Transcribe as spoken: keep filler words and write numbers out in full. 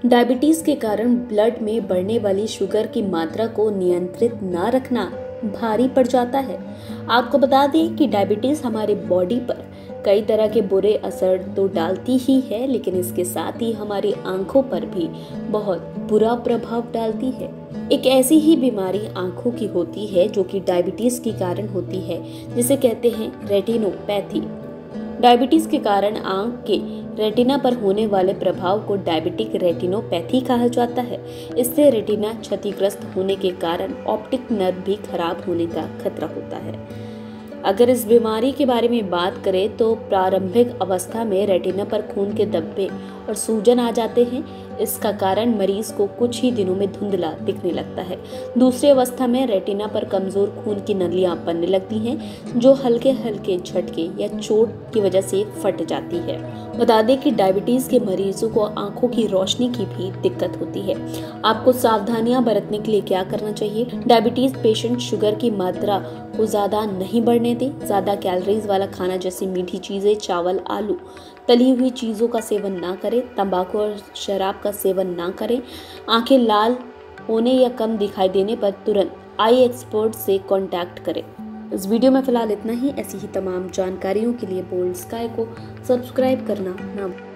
Diabetes के कारण blood में बढ़ने वाली शुगर की मात्रा को नियंत्रित न रखना भारी पड़ जाता है। आपको बता दें कि डायबिटीज हमारी बॉडी पर कई तरह के बुरे असर तो डालती ही है, लेकिन इसके साथ ही हमारी आंखों पर भी बहुत बुरा प्रभाव डालती है। एक ऐसी ही बीमारी आंखों की होती है जो कि डायबिटीज के कारण होती है, जिसे कहते हैं रेटिनोपैथी। डायबिटीज के कारण आंख के रेटिना पर होने वाले प्रभाव को डायबिटिक रेटिनोपैथी कहा जाता है। इससे रेटिना क्षतिग्रस्त होने के कारण ऑप्टिक नर्व भी खराब होने का खतरा होता है। अगर इस बीमारी के बारे में बात करें तो प्रारंभिक अवस्था में रेटिना पर खून के धब्बे और सूजन आ जाते हैं। इसका कारण मरीज को कुछ ही दिनों में धुंधला दिखने लगता है। दूसरी अवस्था में रेटिना पर कमजोर खून की नलियां बनने लगती हैं, जो हल्के हल्के झटके या चोट की वजह से फट जाती है। बता दें कि डायबिटीज के मरीजों को आंखों की रोशनी की भी दिक्कत होती है। आपको सावधानियां बरतने के लिए क्या करना चाहिए? डायबिटीज पेशेंट शुगर की मात्रा को ज्यादा नहीं बढ़ने दें। ज्यादा कैलोरीज वाला खाना जैसे मीठी चीजें, चावल, आलू, तली हुई चीजों का सेवन ना करें। तंबाकू और शराब का सेवन ना करें। आंखें लाल होने या कम दिखाई देने पर तुरंत आई एक्सपर्ट से कांटेक्ट करें। इस वीडियो में फिलहाल इतना ही। ऐसी ही तमाम जानकारियों के लिए बोल्ड स्काई को सब्सक्राइब करना ना भूलें।